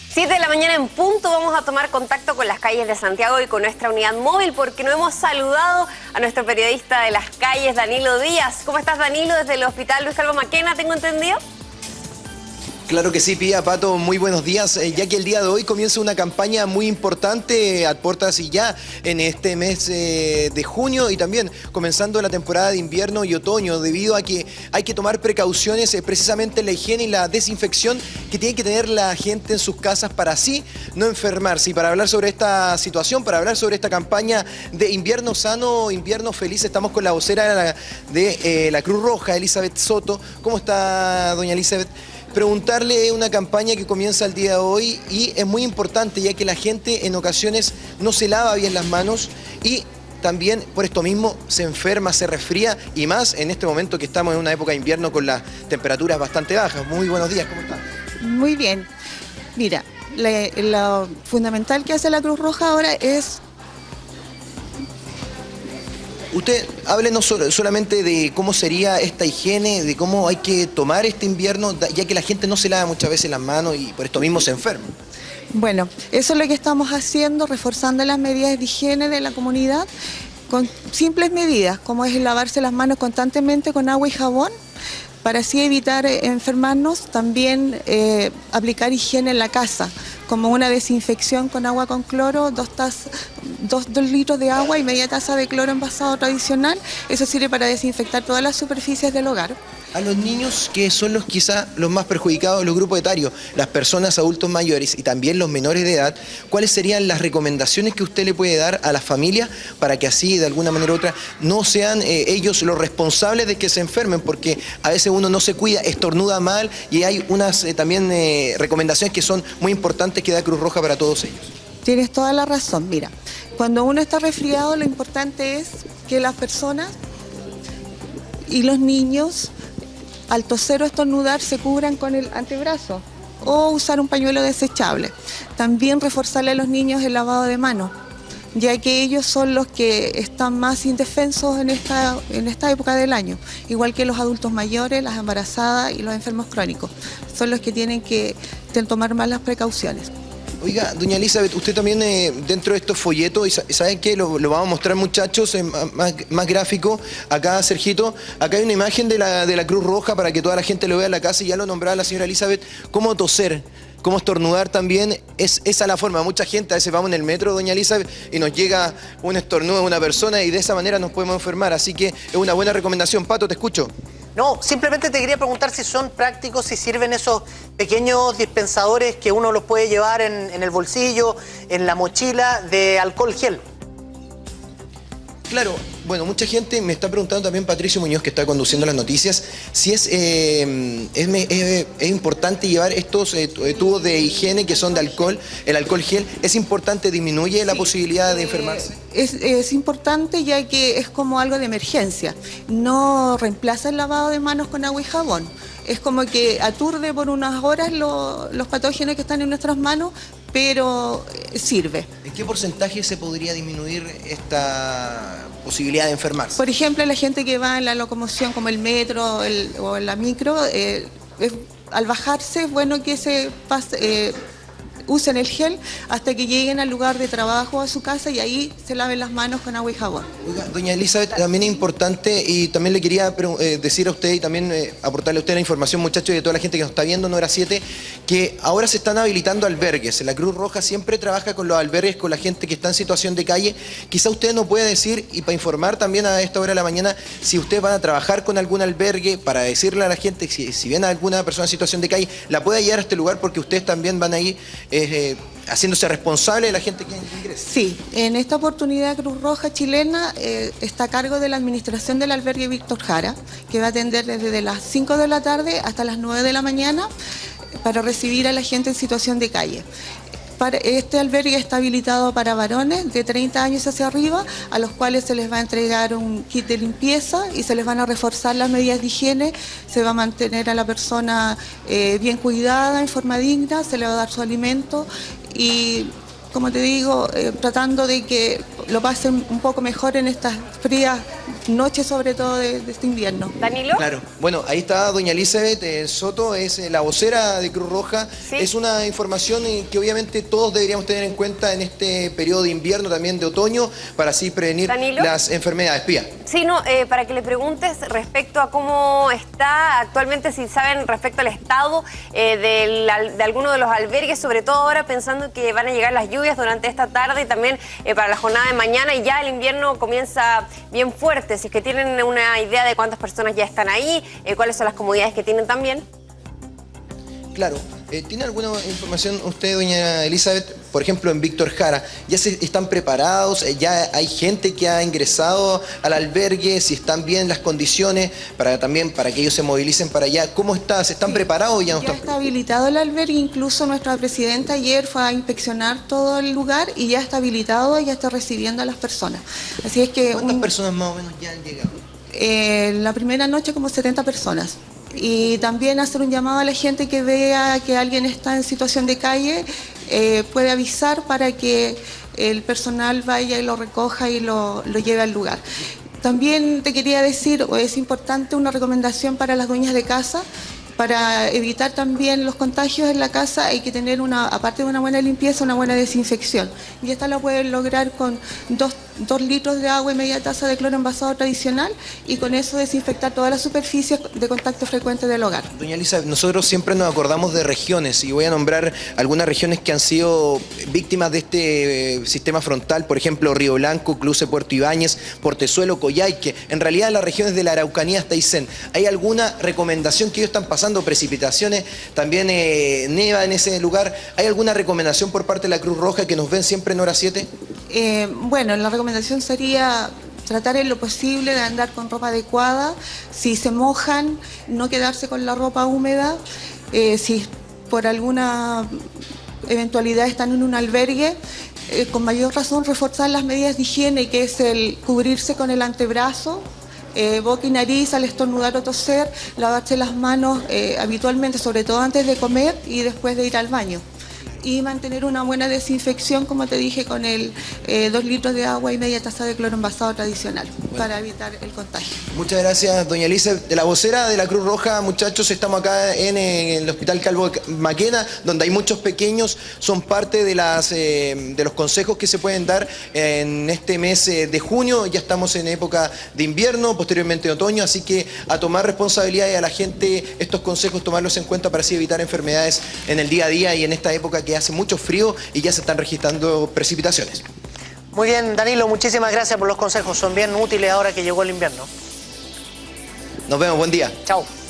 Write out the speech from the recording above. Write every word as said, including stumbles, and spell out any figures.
siete de la mañana en punto vamos a tomar contacto con las calles de Santiago y con nuestra unidad móvil porque no hemos saludado a nuestro periodista de las calles, Danilo Díaz. ¿Cómo estás, Danilo? Desde el Hospital Luis Calvo Maquena, ¿tengo entendido? Claro que sí, Pía, Pato, muy buenos días, eh, ya que el día de hoy comienza una campaña muy importante a puertas y ya en este mes eh, de junio y también comenzando la temporada de invierno y otoño, debido a que hay que tomar precauciones eh, precisamente en la higiene y la desinfección que tiene que tener la gente en sus casas para así no enfermarse. Y para hablar sobre esta situación, para hablar sobre esta campaña de invierno sano, invierno feliz, estamos con la vocera de la, de, eh, la Cruz Roja, Elizabeth Soto. ¿Cómo está, doña Elizabeth? Preguntarle una campaña que comienza el día de hoy y es muy importante ya que la gente en ocasiones no se lava bien las manos y también por esto mismo se enferma, se resfría y más en este momento que estamos en una época de invierno con las temperaturas bastante bajas. Muy buenos días, ¿cómo está? Muy bien. Mira, lo fundamental que hace la Cruz Roja ahora es... Usted, háblenos solamente de cómo sería esta higiene, de cómo hay que tomar este invierno, ya que la gente no se lava muchas veces las manos y por esto mismo se enferma. Bueno, eso es lo que estamos haciendo, reforzando las medidas de higiene de la comunidad con simples medidas, como es lavarse las manos constantemente con agua y jabón, para así evitar eh, enfermarnos. También eh, aplicar higiene en la casa, como una desinfección con agua con cloro, dos, tazas, dos, dos litros de agua y media taza de cloro envasado tradicional. Eso sirve para desinfectar todas las superficies del hogar. A los niños, que son los quizás los más perjudicados, los grupos etarios, las personas adultos mayores y también los menores de edad, ¿cuáles serían las recomendaciones que usted le puede dar a las familias para que así, de alguna manera u otra, no sean eh, ellos los responsables de que se enfermen? Porque a veces uno no se cuida, estornuda mal y hay unas eh, también eh, recomendaciones que son muy importantes que da Cruz Roja para todos ellos. Tienes toda la razón. Mira, cuando uno está resfriado, lo importante es que las personas y los niños, al toser o estornudar, se cubran con el antebrazo o usar un pañuelo desechable. También reforzarle a los niños el lavado de manos, ya que ellos son los que están más indefensos en esta, en esta época del año, igual que los adultos mayores, las embarazadas y los enfermos crónicos. Son los que tienen que tomar más las precauciones. Oiga, doña Elizabeth, usted también eh, dentro de estos folletos, y ¿saben qué? Lo, lo vamos a mostrar, muchachos, eh, más, más gráfico. Acá, Sergito, acá hay una imagen de la, de la Cruz Roja para que toda la gente lo vea en la casa, y ya lo nombraba la señora Elizabeth, cómo toser, cómo estornudar también, es esa la forma. Mucha gente, a veces vamos en el metro, doña Elizabeth, y nos llega un estornudo de una persona y de esa manera nos podemos enfermar, así que es una buena recomendación. Pato, te escucho. No, simplemente te quería preguntar si son prácticos, si sirven esos pequeños dispensadores que uno los puede llevar en, en el bolsillo, en la mochila, de alcohol gel. Claro, bueno, mucha gente me está preguntando también, Patricio Muñoz, que está conduciendo las noticias, si es, eh, es, es, es importante llevar estos eh, tubos de higiene que son de alcohol, el alcohol gel. ¿Es importante? ¿Disminuye la sí, posibilidad de enfermarse? Es, es importante, ya que es como algo de emergencia. No reemplaza el lavado de manos con agua y jabón. Es como que aturde por unas horas lo, los patógenos que están en nuestras manos, pero sirve. ¿En qué porcentaje se podría disminuir esta posibilidad de enfermarse? Por ejemplo, la gente que va en la locomoción como el metro el, o en la micro, eh, es, al bajarse es bueno que se pase, eh, usen el gel hasta que lleguen al lugar de trabajo, a su casa, y ahí se laven las manos con agua y jabón. Oiga, doña Elizabeth, también es importante, y también le quería eh, decir a usted y también eh, aportarle a usted la información, muchachos, y de toda la gente que nos está viendo, no era siete, que ahora se están habilitando albergues. La Cruz Roja siempre trabaja con los albergues, con la gente que está en situación de calle. Quizá usted nos pueda decir, y para informar también a esta hora de la mañana, si ustedes van a trabajar con algún albergue, para decirle a la gente, si, si viene alguna persona en situación de calle, la pueda llevar a este lugar, porque ustedes también van a ir eh, eh, haciéndose responsable de la gente que ingresa. Sí, en esta oportunidad Cruz Roja chilena eh, está a cargo de la administración del albergue Víctor Jara, que va a atender desde las cinco de la tarde hasta las nueve de la mañana para recibir a la gente en situación de calle. Para este albergue está habilitado para varones de treinta años hacia arriba, a los cuales se les va a entregar un kit de limpieza y se les van a reforzar las medidas de higiene. Se va a mantener a la persona eh, bien cuidada, en forma digna, se le va a dar su alimento y, como te digo, eh, tratando de que lo pasen un poco mejor en estas frías noches sobre todo de, de este invierno. ¿Danilo? Claro. Bueno, ahí está doña Elizabeth eh, Soto, es eh, la vocera de Cruz Roja. Sí. Es una información eh, que obviamente todos deberíamos tener en cuenta en este periodo de invierno, también de otoño, para así prevenir ¿Danilo? las enfermedades. Pía. Sí, no, eh, para que le preguntes respecto a cómo está actualmente, si saben respecto al estado eh, del, al- de alguno de los albergues, sobre todo ahora pensando que van a llegar las lluvias durante esta tarde y también eh, para la jornada de mañana, y ya el invierno comienza bien fuerte. Si es que tienen una idea de cuántas personas ya están ahí, eh, cuáles son las comodidades que tienen también. Claro. Eh, ¿Tiene alguna información usted, doña Elizabeth? Por ejemplo, en Víctor Jara, ¿ya se están preparados? Eh, ¿Ya hay gente que ha ingresado al albergue? ¿Si están bien las condiciones para también para que ellos se movilicen para allá? ¿Cómo está? ¿Se están Sí, preparados o ya no Ya están? está habilitado el albergue, incluso nuestra presidenta ayer fue a inspeccionar todo el lugar y ya está habilitado y ya está recibiendo a las personas. Así es que ¿Cuántas un- personas más o menos ya han llegado? eh, la primera noche como setenta personas. Y también hacer un llamado a la gente que vea que alguien está en situación de calle, eh, puede avisar para que el personal vaya y lo recoja y lo, lo lleve al lugar. También te quería decir, o es importante una recomendación para las dueñas de casa. Para evitar también los contagios en la casa hay que tener, una, aparte de una buena limpieza, una buena desinfección. Y esta la pueden lograr con dos, dos litros de agua y media taza de cloro envasado tradicional, y con eso desinfectar todas las superficies de contacto frecuente del hogar. Doña Elizabeth, nosotros siempre nos acordamos de regiones y voy a nombrar algunas regiones que han sido víctimas de este eh, sistema frontal, por ejemplo, Río Blanco, Cluse, Puerto Ibáñez, Portezuelo, Coyhaique. En realidad las regiones de la Araucanía hasta Aysén. ¿Hay alguna recomendación que ellos están pasando? Precipitaciones, también eh, neva en ese lugar. ¿Hay alguna recomendación por parte de la Cruz Roja que nos ven siempre en hora siete? Eh, bueno, la recomendación sería tratar en lo posible de andar con ropa adecuada. Si se mojan, no quedarse con la ropa húmeda. Eh, si por alguna eventualidad están en un albergue, eh, con mayor razón reforzar las medidas de higiene, que es el cubrirse con el antebrazo, Eh, boca y nariz al estornudar o toser, lavarse las manos eh, habitualmente, sobre todo antes de comer y después de ir al baño. Y mantener una buena desinfección, como te dije, con el eh, dos litros de agua y media taza de cloro envasado tradicional, bueno, para evitar el contagio. Muchas gracias, doña Elizabeth. De la vocera de la Cruz Roja, muchachos, estamos acá en, en el Hospital Calvo Maquena, donde hay muchos pequeños, son parte de, las, eh, de los consejos que se pueden dar en este mes eh, de junio. Ya estamos en época de invierno, posteriormente de otoño, así que a tomar responsabilidad y a la gente estos consejos tomarlos en cuenta para así evitar enfermedades en el día a día y en esta época que hace mucho frío y ya se están registrando precipitaciones. Muy bien, Danilo, muchísimas gracias por los consejos. Son bien útiles ahora que llegó el invierno. Nos vemos, buen día. Chao.